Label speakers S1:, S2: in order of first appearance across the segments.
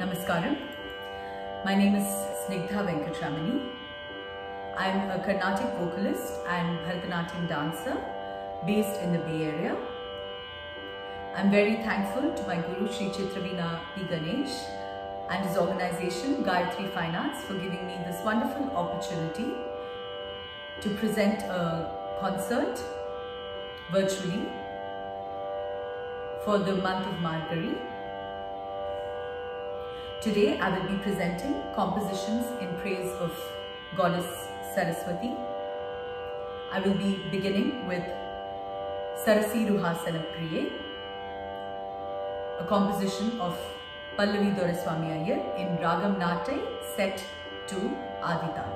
S1: Namaskaram. My name is Snigdha Venkatramani. I am a Carnatic vocalist and Bharatanatyam dancer based in the Bay Area. I am very thankful to my Guru Sri Chitraveena P. Ganesh and his organization Gayatri Fine Arts for giving me this wonderful opportunity to present a concert virtually for the month of Margazhi. Today I will be presenting compositions in praise of Goddess Saraswati. I will be beginning with Sarasi Ruhasana Priye, a composition of Pallavi Doraiswamy Iyer in Ragam Natai set to Aditala.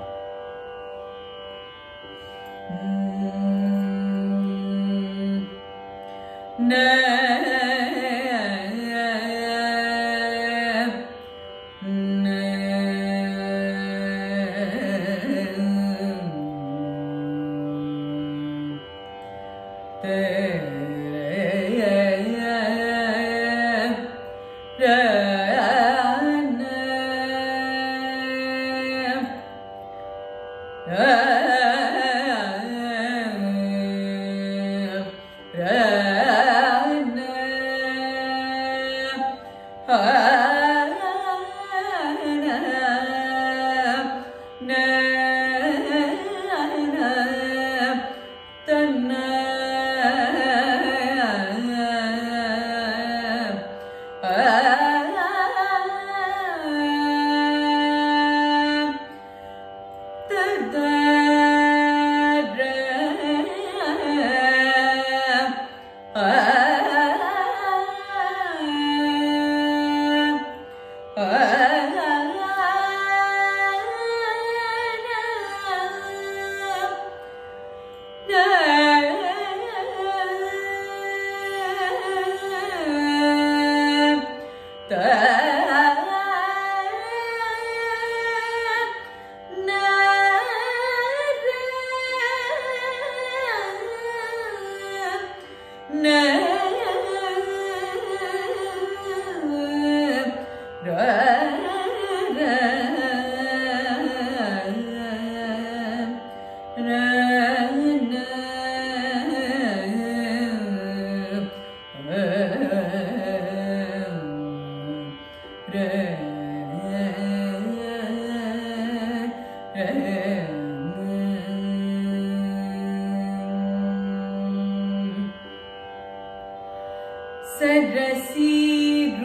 S1: Sarasi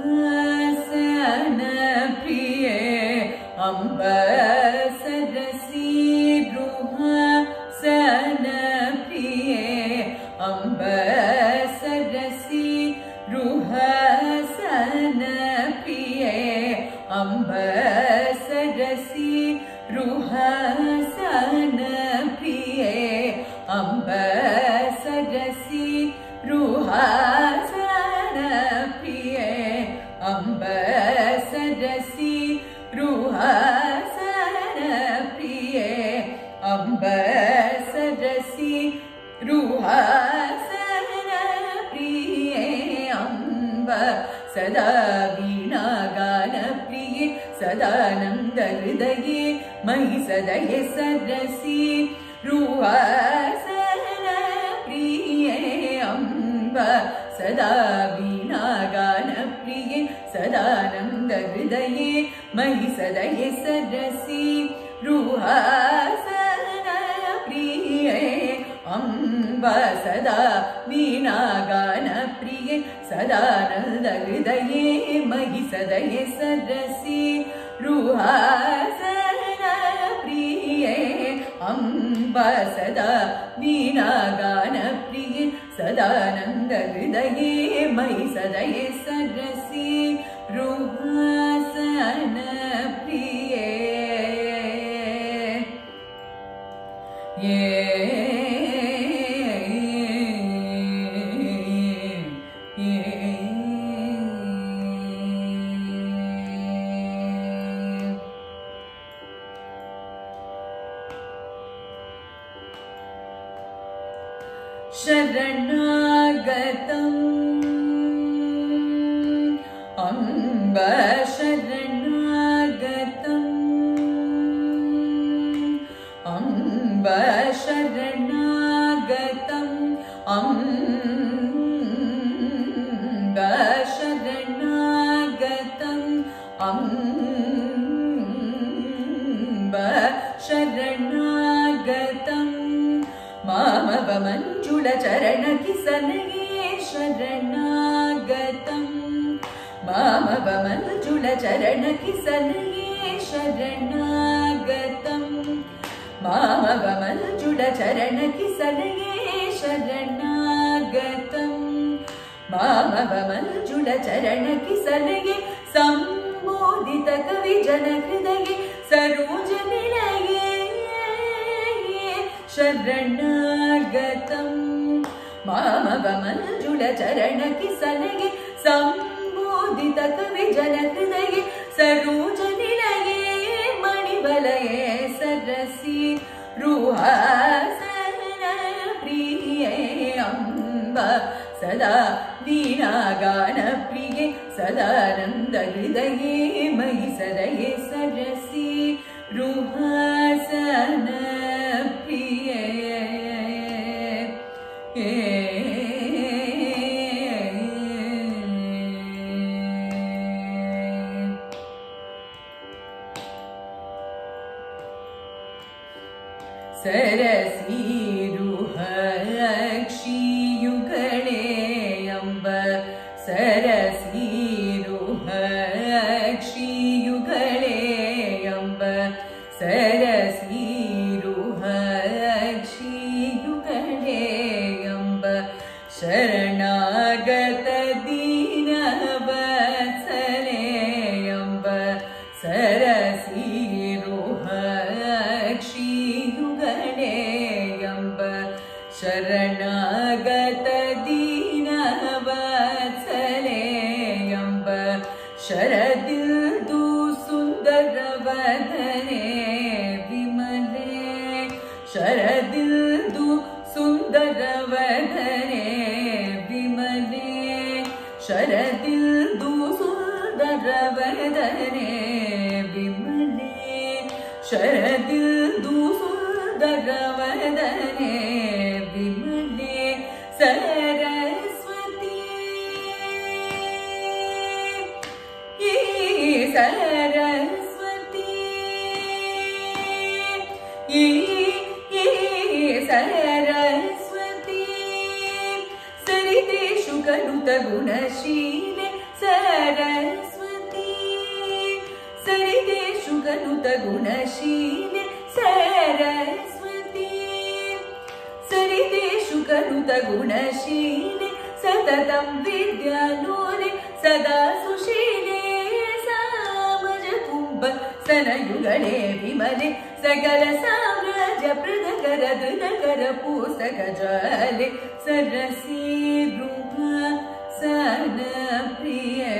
S1: Ruhasana Priye Amba Sarasi Ruhasana Priye Amba Sarasi Ruhasana Priye Amba Sarasi Ruhasana Priye Amba Sarasi Ruhasana Priye Amba Sarasi Ruhasana Priye Amba Sarasi Ruhasana Priye Amba Sada Veena Gana Priye Sadananda Hridaye Mahi Sadaye Sarasi Ruhasana Priye Amba Sada Veena Gana Priye Sadananda Hridaye Mahi Sadaye Sarasi Ruhasana Priye Amba Sada Veena Gana Priye Sadananda Hridaye Mahi Sadaye Sarasi Ruhasana Priye Amba Sada Veena Gana Priye Sadananda Hridaye Mahi Sadaye Sarasi Ruhasana Priye. Sharanagatam Amba Sharanagatam शरणागतम् अम्ब शरणागतम् मामव मञ्जुलचरणकिसलये शरणागतम् मामव मञ्जुलचरणकिसलये शरणागतम् मामव मञ्जुलचरणकिसलये शरणागतम् मामव मञ्जुलचरणकिसलये सम्बोधितकविजनहृदये सरोजनिलये शरणागतम् मामव मञ्जुलचरणकिसलये सम्बोधितकविजनहृदये सरोजनिलये मणिवलये सरसि रुहासनप्रिये अम्ब सदा वीणागानप्रिये सदानन्दहृदये मयिसरये सरसि रुहासनप्रिये सरसीरुहक्षियुगळे अम्ब सरसीरुहक्षियुगळे अम्ब सरसीरुहक्षियुगळे अम्ब शरणागत दीनवत्सले अम्ब सरसीरुहक्षियुगळे अम्ब शरणागत दीनवत्सले अम्ब शरदिल्दु सुन्दरवदने विमले शरदिल्दु सुन्दरवदने विमले शरदिल्दु सुन्दरवदने विमले शरदिल्दु सुन्दरवदने विमले सरस्वती सरस्वती सरस्वती सरितेषु कनुतगुणशीले सरस्वती सरितेषु कनुतगुणशीले सरस्वती सरितेषु कनुतगुणशीले सततं विद्यालोले सदा सुशीले सामजकुम्भ सनयुगले विमले सकल साम्राज्य प्रदकर नगर पूसक जाले Cersei रुहासनप्रिये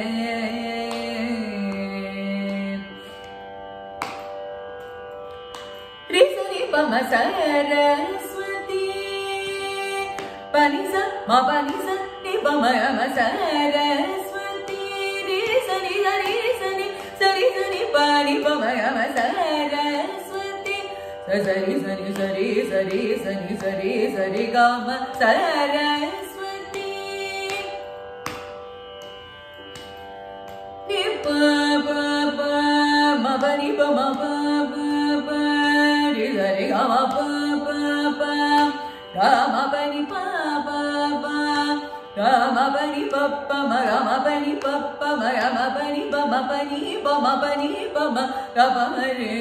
S1: रिसनि पम सरस्वती पनिसा मा पनिसा नि पम सरस्वती रिसनि सरि सनि पानि पम सरस्वती सरि सनि सरि सरि सनि सरि सरि गम सरस्वती नि प प प म प नि प म प प प रि सरि ग म प प प ग म प नि प प प ग म प नि प प म ग म प नि प प म ग म प नि प म प नि प म प नि प म ग प म रे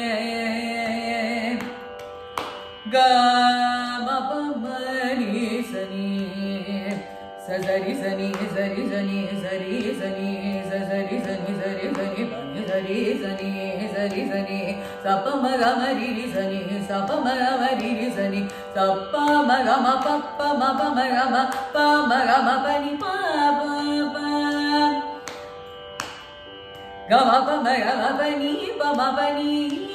S1: ग म प म नि सनि सरि सनि सरि सनि सरि सनि सरि सनि सरि सनि पनि सरि सनि सरि सनि स प म ग म रि रि सनि स प म ग म रि रि सनि स प म ग म प प म प म ग म प म ग म प नि प प प ग म प म ग म प नि प म प नि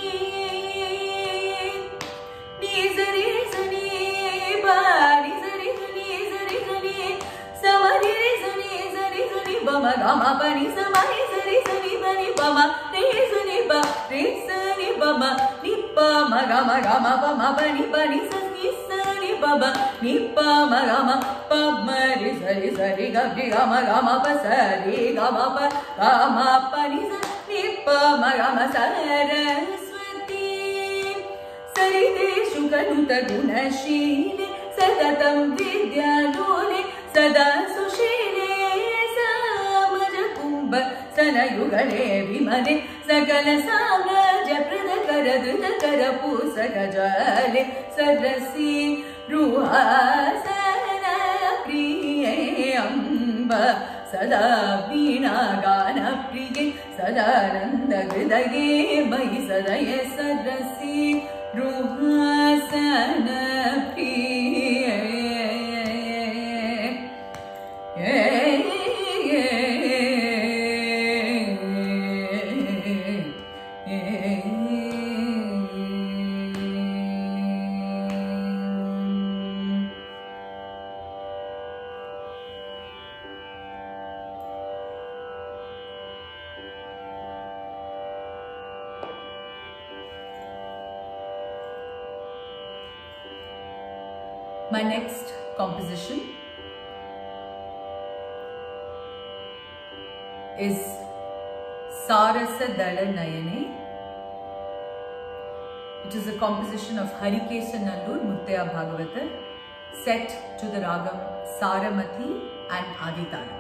S1: नि सरि सनि प नि सरि सनि सरि सनि स म रि रि सनि सरि सनि प म ग म प नि स म रि सरि सनि प नि प म रि सनि प रि सनि प म नि प म ग म प म प नि प नि स नि स नि प pa ba ni pa ma ga ma pa ma ri sa ri ga ma pa sa ri ga ma pa ni sa ni pa ma ga ma Saraswati Sarideshu kanuta gunashile Sadatam vidyalole sada sushile Samajakumbha sanayugale vimale Sakala samraja pradakara dhudakara pusaka jale Sadrasi ruhasana priye amba Sada veena gana priye Sadananda hridage mai sadaya Sadrasi ruhasana priye My next composition is Sarasa Dala Nayane. It is a composition of Harikesa Nallur Muttaya Bhagavatar set to the ragam Saramati and Aditalam.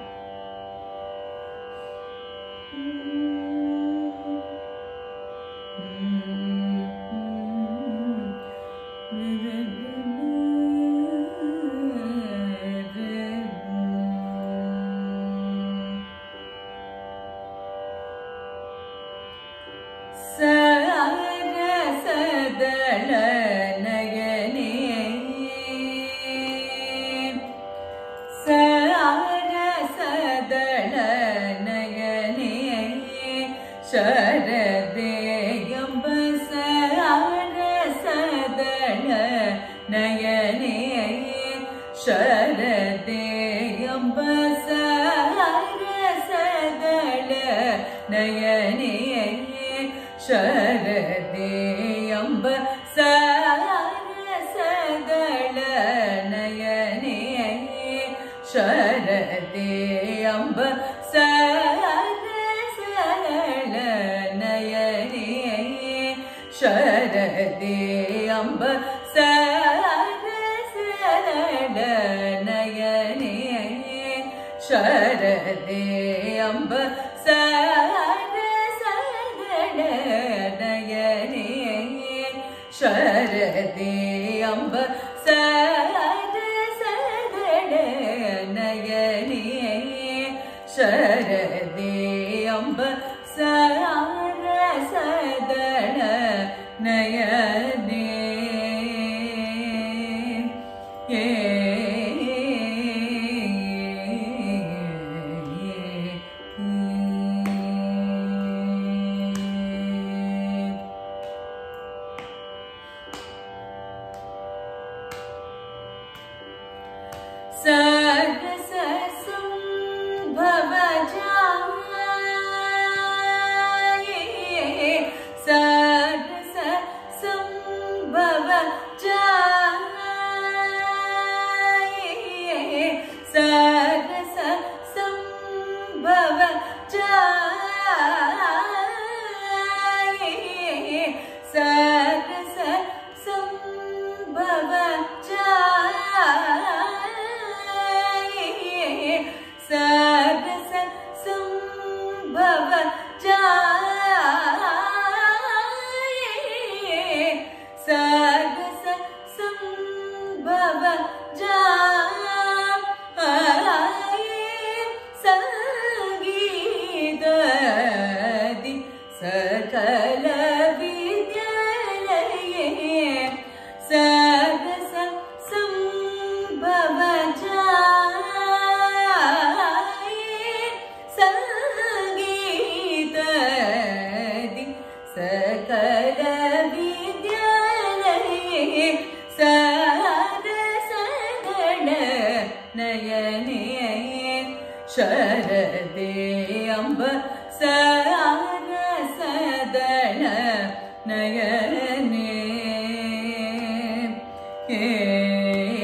S1: Nayane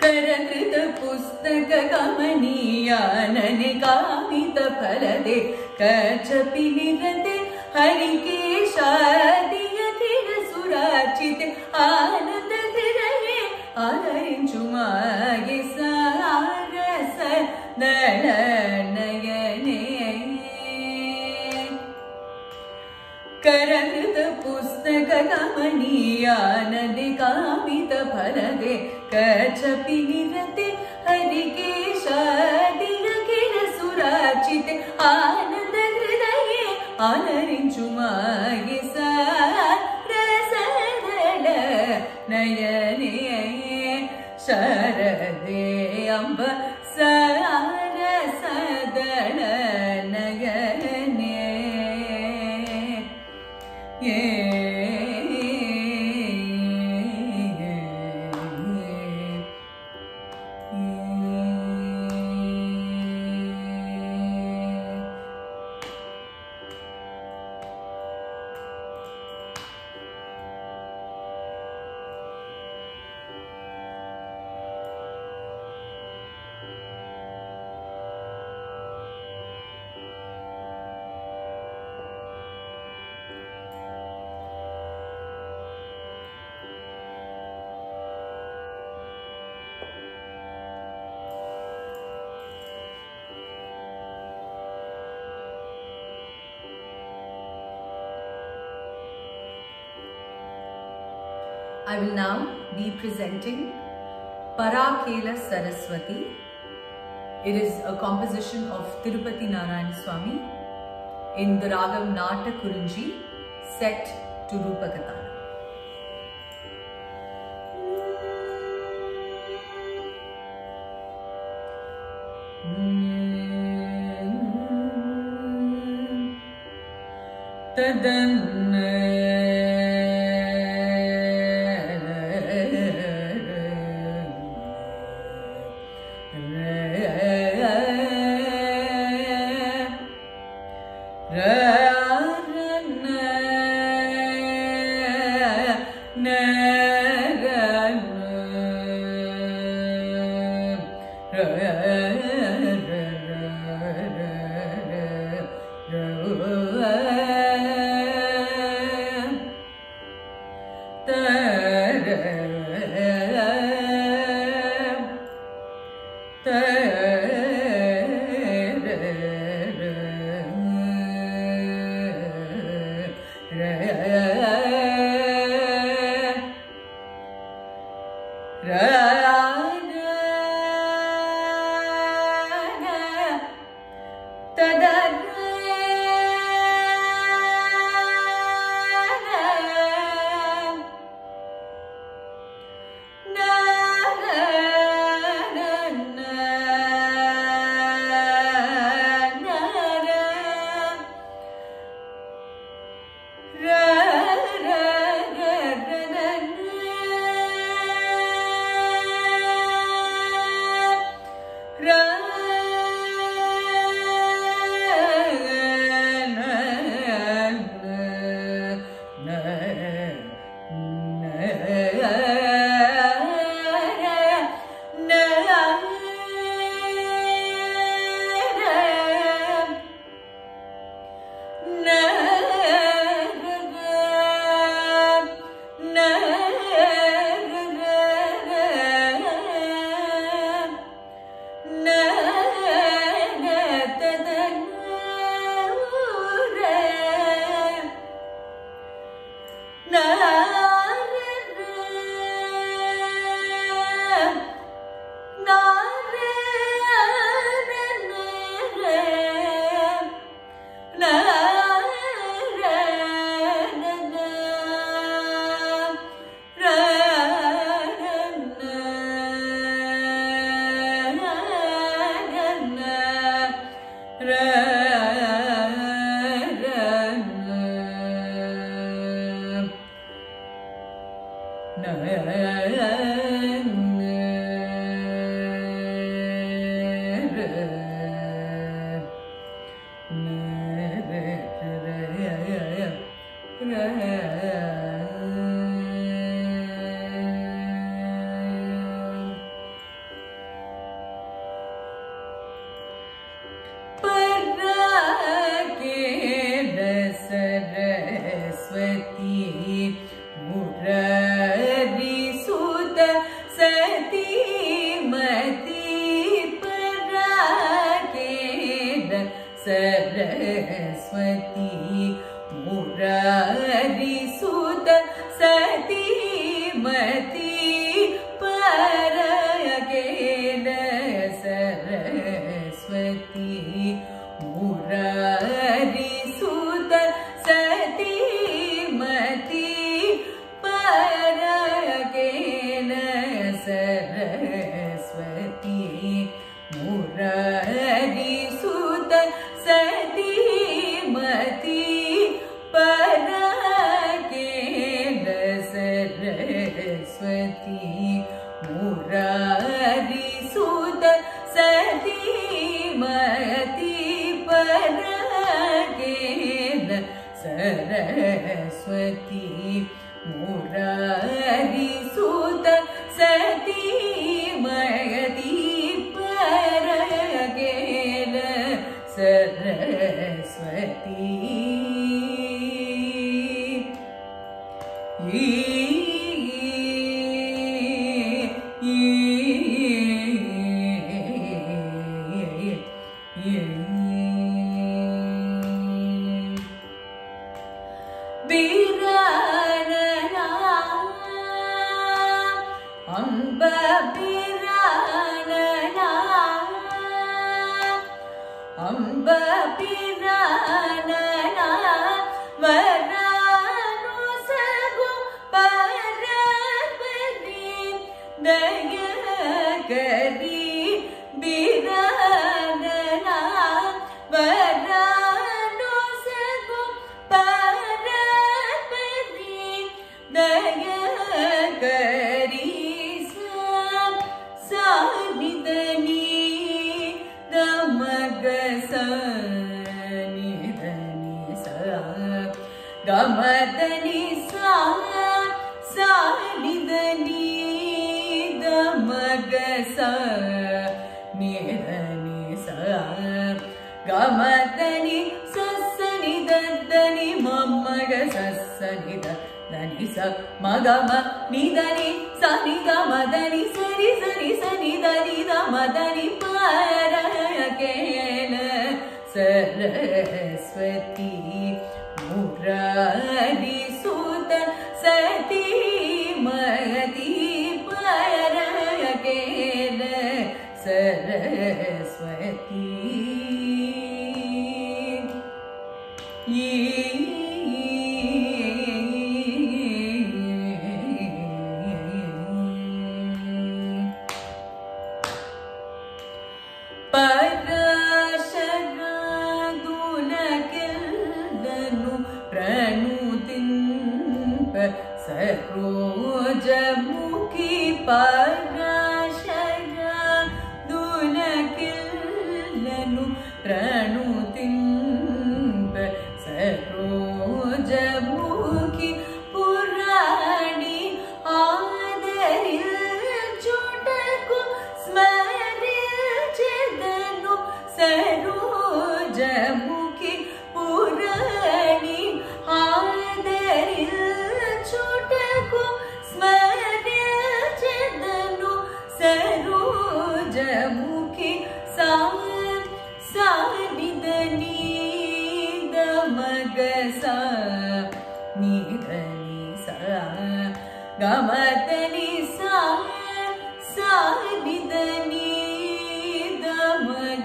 S1: करकृत पुस्तक कमनीयानने कामित फलदे कच्छपि निरते हरिकेशादियतिर सुरार्चिते आनंद हृदये आलरिंचुमागे सारस दलनयने करकृत पुस्तक कमनीयानने कामित फलदे कच्छपि निरते हरिकेशादियतिर सुरार्चिते आनंद हृदये आलरिंचुमागे सारस दलनयने शरदे अम्ब सारस दलनयने I will now be presenting Parakela Saraswati. It is a composition of Tirupati Narayana Swami in the ragam Nata Kurunji set to Rupakatana. परकेल Saraswati Murari सुत सतीमती परकेल सरस्वती मुरारी सुत सतीमती परकेल सरस्वती मुरारी सुत सतीमती परकेल सरस्वती मुरारी सुत सतीमती परकेल सरस्वती बिरानना अम्ब बिरानना अम्ब बिरानना वरानु सगु परपति दयकरी बिरानना वरानु सगु परपति दयकरी सानिधनी दमग सानिधनी सा गमदनी सा सानिधनी दमग सानिधनी सा गमदनी ससनिधनी ममग ससनिधनी स मगम निधनी सनिगमदनी सरि सरि सनिधनी दमदनी परकेल सरस्वती मुरारी सुत सतीमती परकेल सरस्वती परशरादुलकिल्दनु प्रणुतिंप सरोजमुखी परशरादुलकिल्दनु प्रणुतिंप सरोजमुखी पुराणी आदरिल चुटकु स्मरिल्चेदनु सरोजमुखी पुराणी आदरिल चुटकु स्मरिल्चेदनु सरोजमुखी सानिधनी दमग सानिधनी सा गमदनी सा सानिधनी दमग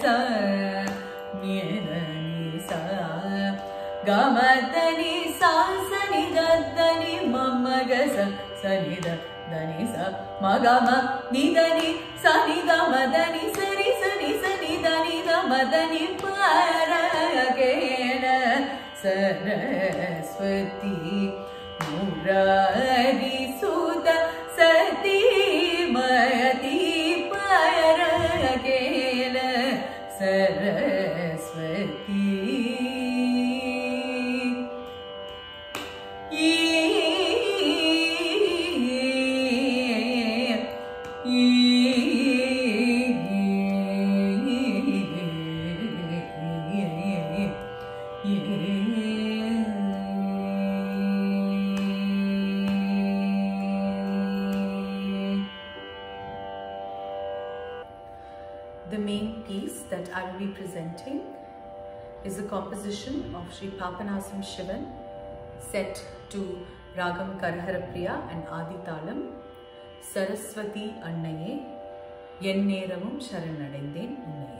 S1: सानिधनी सा गमदनी सा सनिधनी ममग सनिधनी सा मगम निधनी सनिगमदनी सरि सनि सनिधनी दमदनी परकेल सरस्वती मुरारी सुत सतीमती परकेल Saraswati The main piece that I will be presenting is a composition of Sri Papanasam Shivan set to Ragam Karaharapriya and Adithalam. Saraswati Annaye Yenneramum Sharanadendhen Unnaye.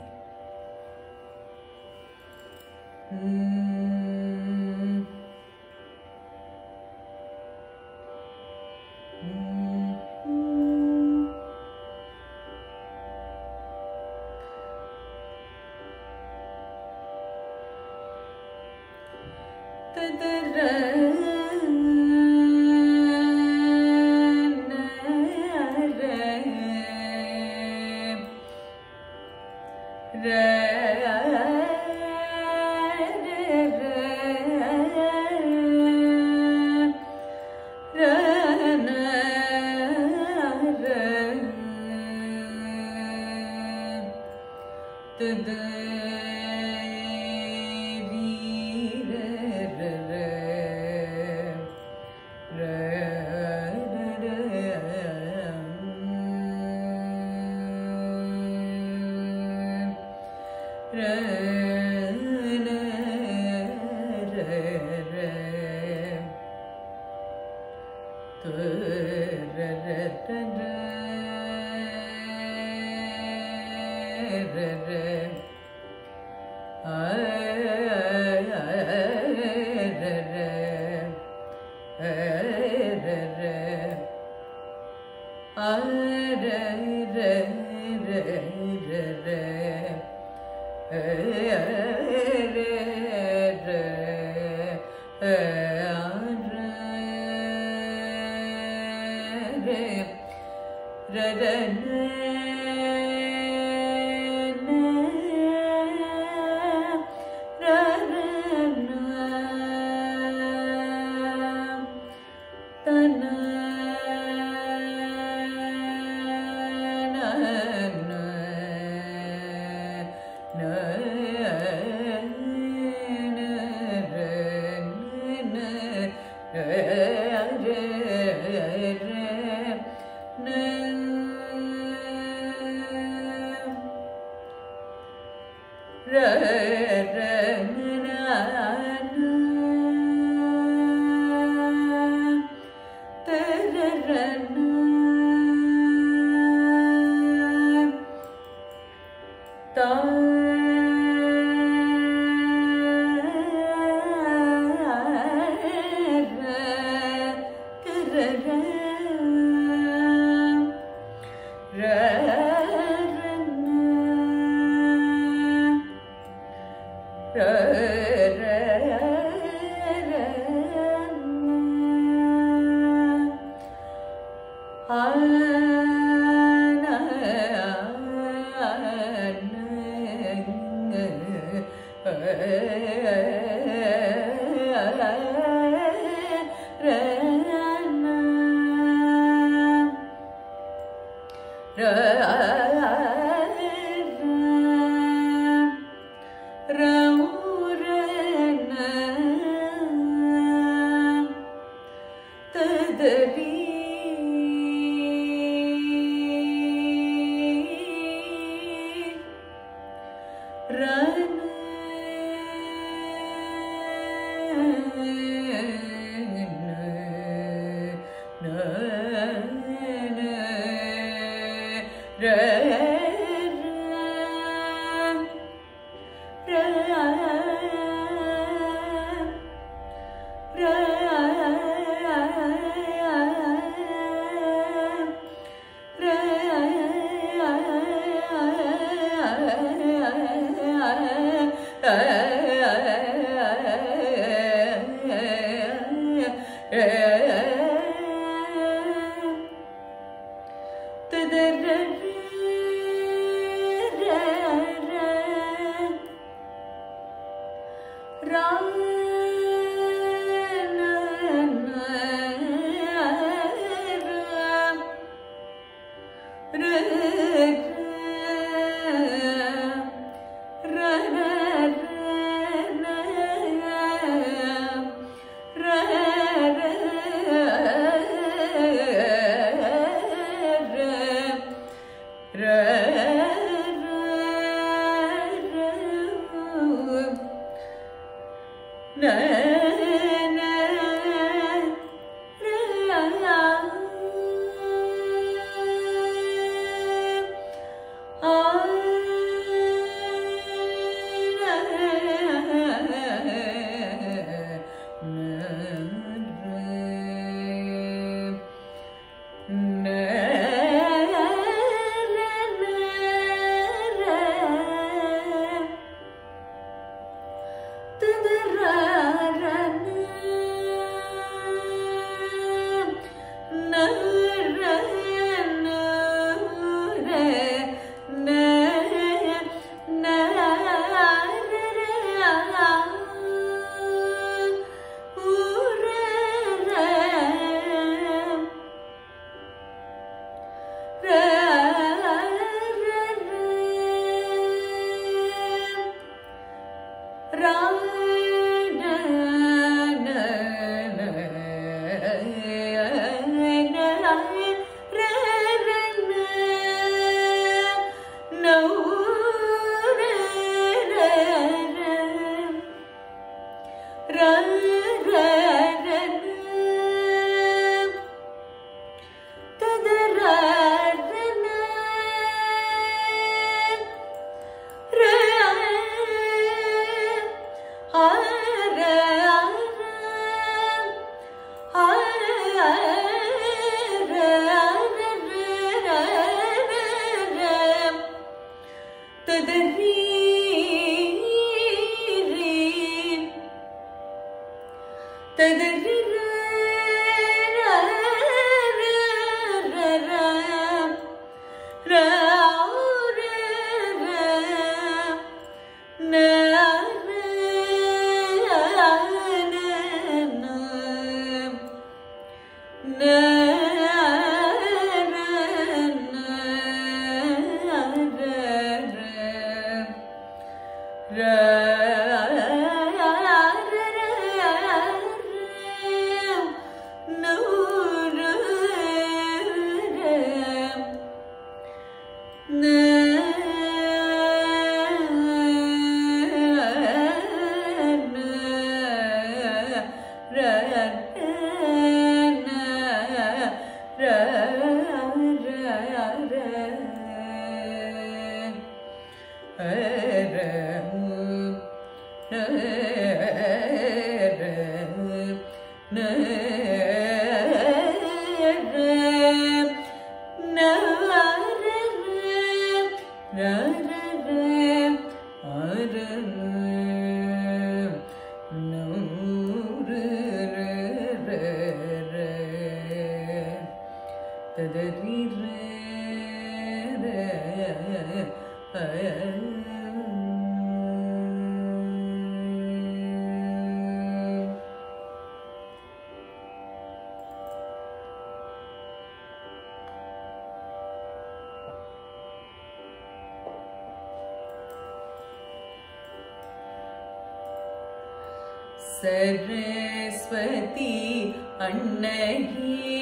S1: Saraswati अन्नये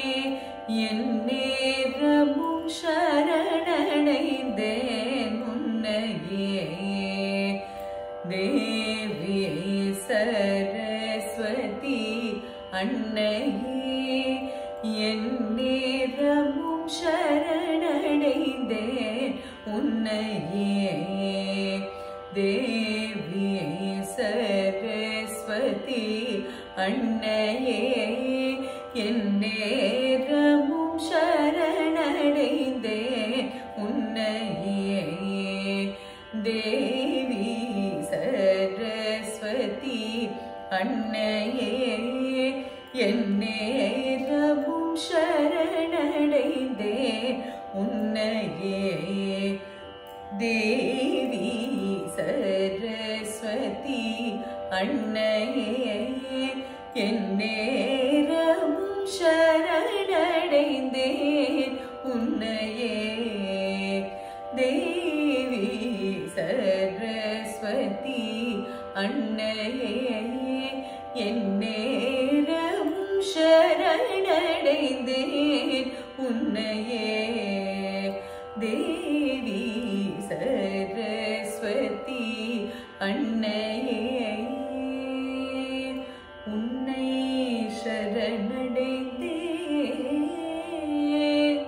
S1: एन्नेरमुम शरणடைந்தேன் உன்னையே देवी सरस्वती अन्नये एन्नेरमुम शरणடைந்தேன் உன்னையே देवी सरस्वती अन्नये एन्नेरमुम शरणடைந்தேன் உன்னையே देवी सरस्वती अन्नये एन्नेरमुम शरणடைந்தேன் உன்னையே देवी सरस्वती अन्नये एन्नेरमुम शरणடைந்தேன் உன்னையே देवी सरस्वती अन्नये एन्नेरमुम शरणடைந்தேன் உன்னையே देवी सरस्वती अन्नये उन्नै शरणடைந்தேன்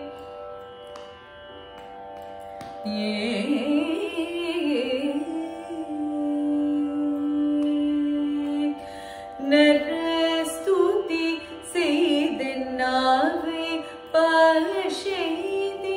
S1: नरस्तुति செய்தென் நாவை பாழச்செய்தே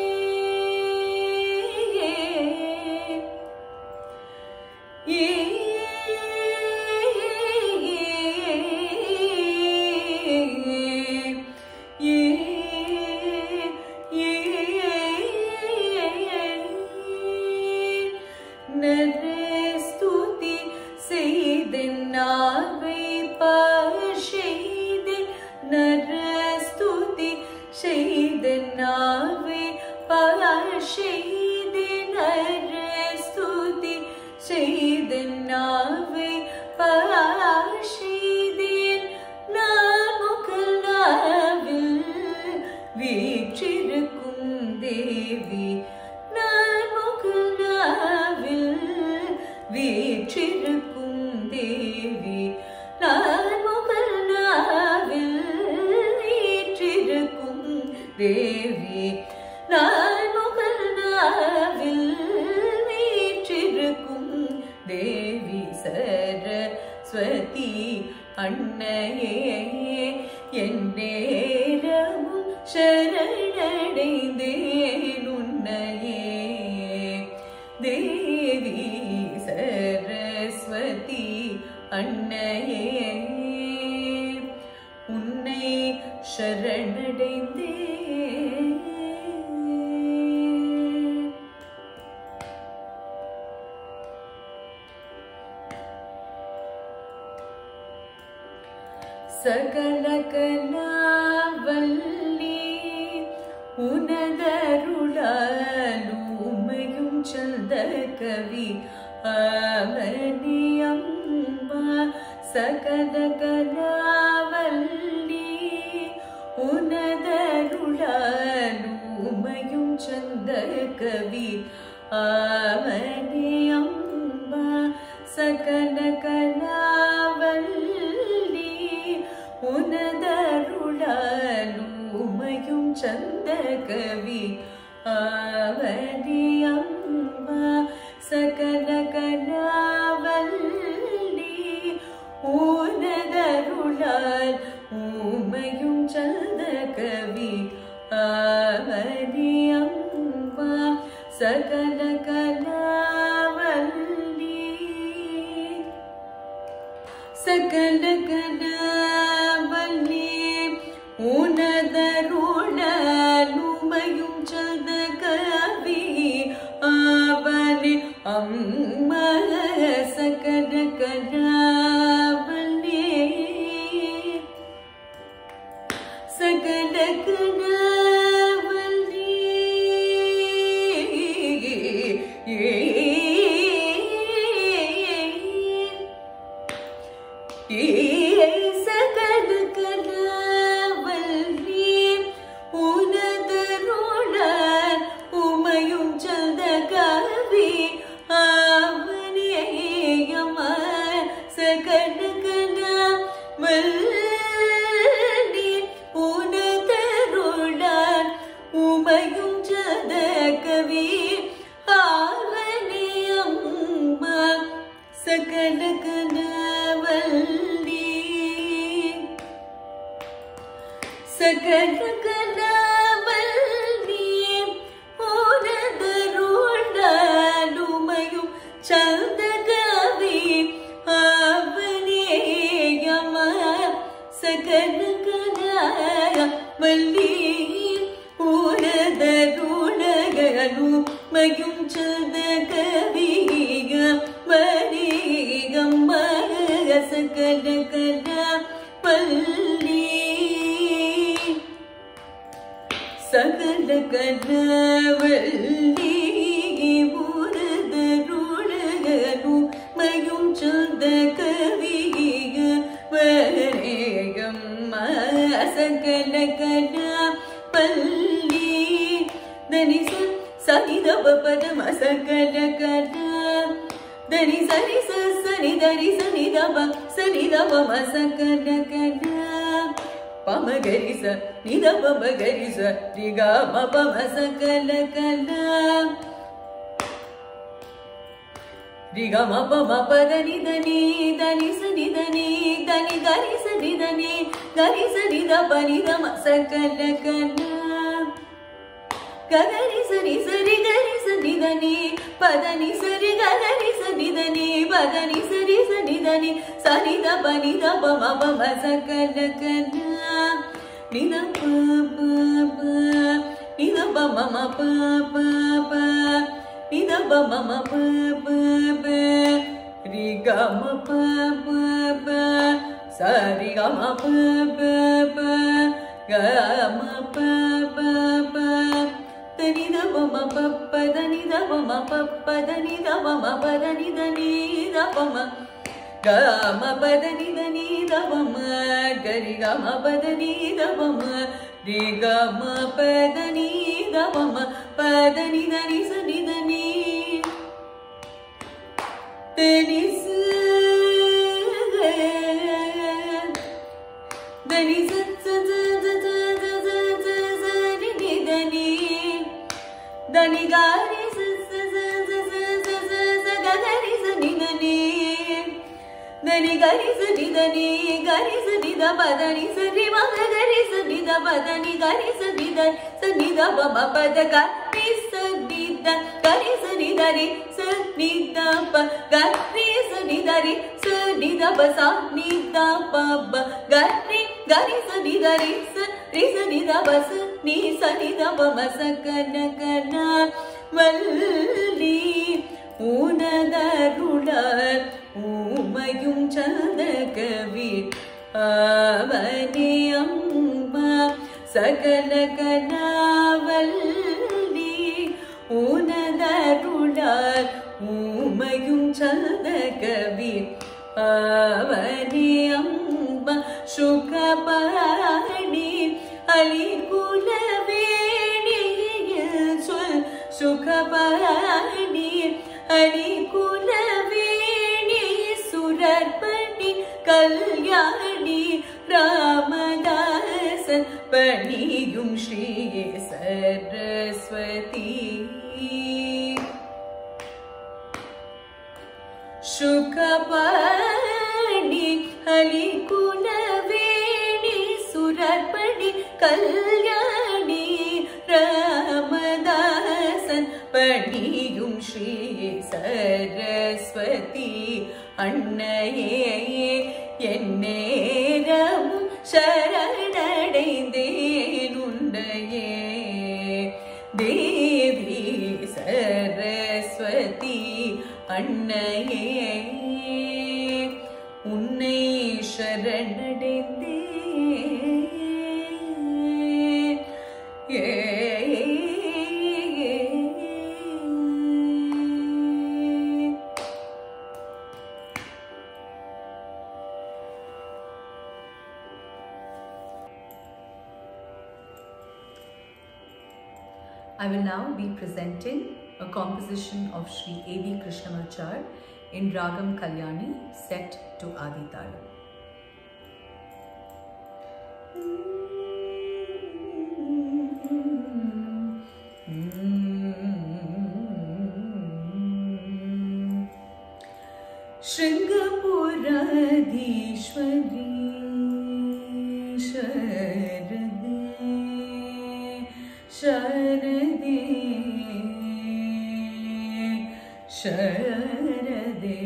S1: नरस्तुति செய்தென் நாவை பாழச்செய்தேன் நரஸ்துதி செய்தென் நாவை பாழச்செய்தேன் நரஸ்துதி செய்தென் நாவை பாழச்செய்தேன் நான் முகல் நாவில் வீற்றிருக்கும் தேவி நான் முகல் நாவில் வீற்றிருக்கும் தேவி நான் முகல் நாவில் வீற்றிருக்கும் தேவி நான் முகல் நாவில் வீற்றிருக்கும் தேவி सरस्वती अन्नये एन्नेरमुम शरणடைந்தேன் உன்னையே देवी सरस्वती अन्नये उन्नै शरणடைந்தேன் सकल कलावल्ली उनदरुளாலுமையும் चंद कवि आवनियम्मा सकल कलावल्ली उनदरुளாலுமையும் चंद कवि आवनियम्मा सकल कलावल्ली उनदरुளாலுமையும் ஊமையும் சந்த கவி ஆவணியம்மா சகல கலாவல்லி ஊனதருளால் ஊமையும் சந்த கவி ஆவணியம்மா சகல கலாவல்லி சகல கலாவல்லி ஊனதருளால் ஊமையும் சந்த கவி ஆவணி அம்மா சகல கலாவல்லி சகல கலாவல்லி சகல கலாவல்லி ஊனதருளால் ஊமையும் சந்த கவி ஆவணியம்மா சகல கலாவல்லி ஊனதருளால் ஊமையும் சந்த கவி ஆவணியம்மா சகல கலாவல்லி சகல கலாவல்லி ஊனதருளால் ஊமையும் சந்த கவி ஆவணியம்மா சகல கலாவல்லி ஊனதருளால் ஊமையும் சந்த கவி ஆவணியம்மா சகல கலாவல்லி சகல கலாவல்லி ஊனதருளால் ஊமையும் சந்த கவி ஆவணியம்மா சகல கலாவல்லி தனி சனி தப பதம சகல கலா தனி சனி சனி தனி சனி தப ம சகல கலா பமகரி ச நித பமகரி ச ரிக ம பம சகல கலா ரிக ம பம பத நிதனி தனி சனி தனி தனி கரி சனி தனி கரி சனி தப நித ம சகல கலா கரி சரி சரி கரி சனி தனி பதனி சரி கரி சனி தனி பதனி சரி சனி தனி சனி தப நித பம பம சகல கலா நித ப ப ப நித பம ம ப ப ப நித பம ம ப ப ப ரி க ம ப ப ப சரி க ம ப ப ப க ம ப ப ப தனி தப ம ப ப தனி தப ம ப ப தனி தப ம ப தனி தனி தப ம க ம ப தனி தனி தப ம கரி க ம ப தனி தப ம ரி க ம ப தனி தப ம ப தனி தனி சனி தனி தனி ச தனி ச தனி காரி ச ச ச ச ச ச கரி ச நி தனி தனி கரி ச நி தனி கரி ச நி த ப தனி ச ரி ம கரி ச நி த ப தனி கரி ச நி த ச நி த ப ம ப த கரி ச நி த கரி ச நி த ரி ச நி த ப கரி ச நி த ரி ச நி த ப ச நி த ப ப கரி கரி ச நி த ரி ச நி த ப ச நீ சனி தப ம சகல கலாவல்லி ஊனதருளால் ஊமையும் சந்த கவி ஆவணியம்மா சகல கலாவல்லி ஊனதருளால் ஊமையும் சந்த கவி ஆவணியம்மா சுகபாணி அலி குலவேணியில் சொல் சுகபாணி அலி குலவேணி சுரர்பணி கல்யாணி ராமதாசன் பணியும் ஸ்ரீ श्री सरस्वती शुकपाणि हलिकुलवेणि सुरर्पणि कल्याणि रामदासन पणियुं श्री सरस्वती अन्नये एन्नेरमुं शरणடைந்தேன் உன்னையே देवी सरस्वती अन्नये उन्नै शरणடைந்தேன் I will now be presenting a composition of Sri A.V. Krishnamachar in Ragam Kalyani set to Adi Talam. Shringapuradishwari Sharade Sharade Sharade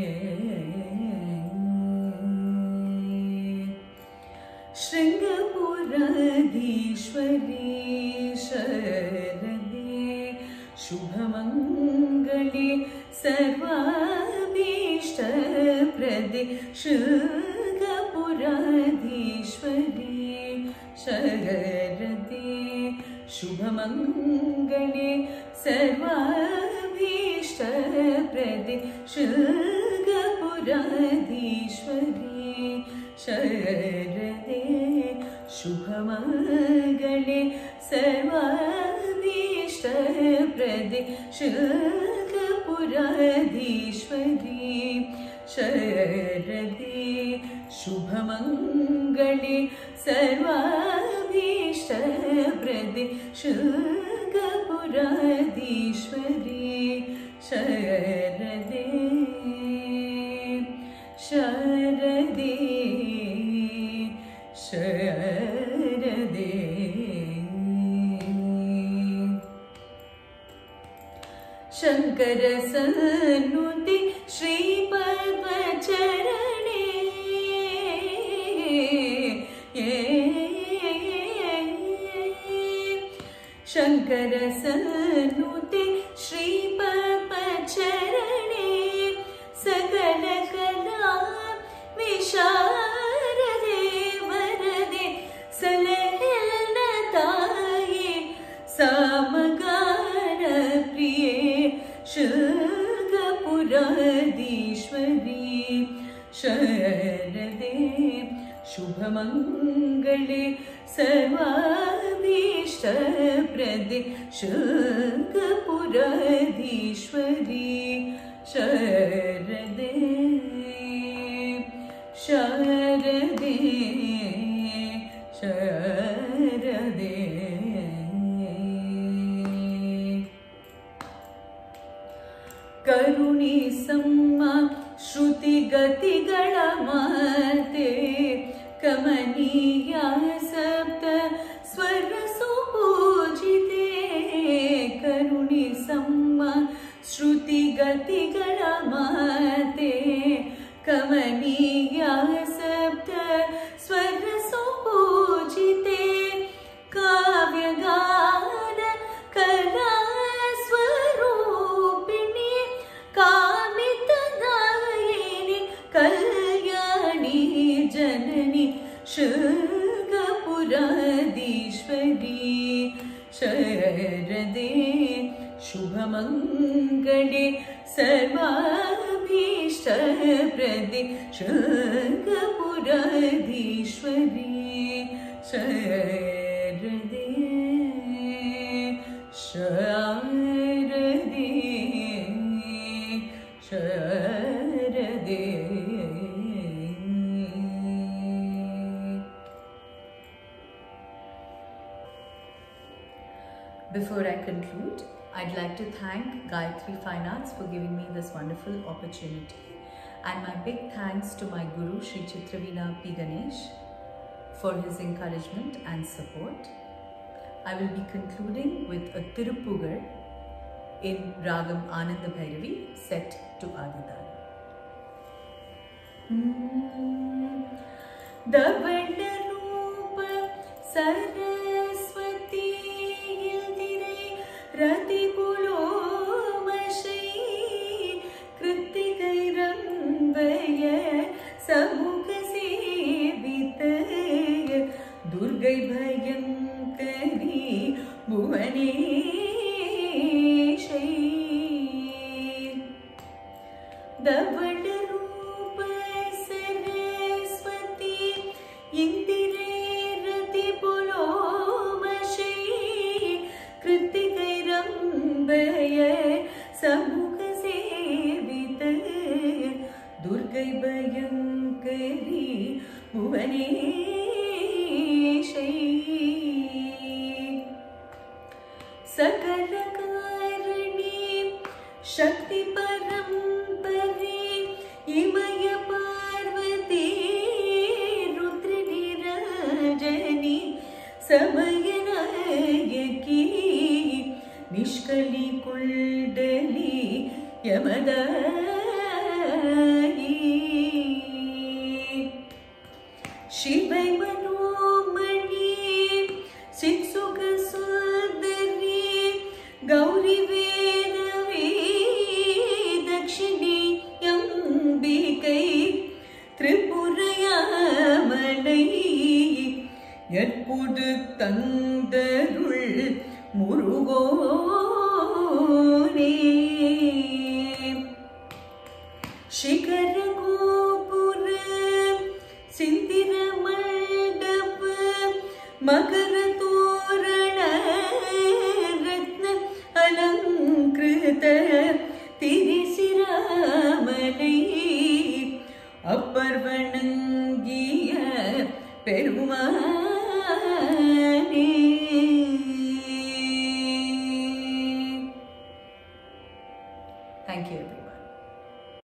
S1: Shringapuradishwari Sharade Shubhamangale Sarvabhishtaprade Shringapuradishwari Sharade शुभमंगले सर्वाभीष्टप्रदे शृंगपुराधीश्वरी शरदे शुभमंगले सर्वाभीष्टप्रदे शृंगपुराधीश्वरी शरदे शुभमंगले सर्वाभीष्टप्रदे शृंगपुराधीश्वरी शरदे शरदे शरदे Shankar सन्नुति श्रीपद्मचरणे Shankar सन्नुते श्रीपद्मचरणे सकल कला विशारदे वरदे सलहलताये सामगान प्रिये शृंगपुराधीश्वरी शरदे शुभमंगले सर्वाभीष्टप्रदे शृंगपुराधीश्वरी शरदे शरदे शरदे करुणी सम्मा श्रुति गतिಗಳ ಮಾತೆ कमनीया सप्त स्वर सुपूजिते करुणी सम्मा श्रुति गतिಗಳ ಮಾತೆ कमनीया सप्त स्वर सुपूजिते काव्यगान कला स्वरूपिणी कामितदायिनी कल्याणी जननी शृंगपुराधीश्वरी शरदे शुभमंगले सर्वाभीष्टप्रदे शृंगपुराधीश्वरी शरदे शरदे शरदे Before I conclude, I'd like to thank Gayatri Fine Arts for giving me this wonderful opportunity, and my big thanks to my Guru Sri Chitraveena P. Ganesh for his encouragement and support. I will be concluding with a Tiruppugal in Ragam Ananda Bhairavi set to Aditana. Davadarupa Saraswati Yildirai Rati Pulomashai Kritikai Rambaya Samukha Sevitaya Durgai Bhayankari Bhuvaneshai Davadarupa Saraswati Yildirai Rati Pulomashai Kritikai Rambaya Samukha Sevitaya Durgai Bhayankari Bhuvaneshai Sakala Karani Shakti Parampare Imaya Parvati Rudrini Rajani Samayanayaki Nishkali Kuldali Yamadai Shivai Manomani Sitsuka Sundari Gauri Vedavi Dakshini Yambikai Tripurayamalai Yatpudu Tandarul Murugone Shikara Gopura Sindira Mandapa Makara Torana Ratna Alankrita Tirisiramalai Apparvanangiya Perumane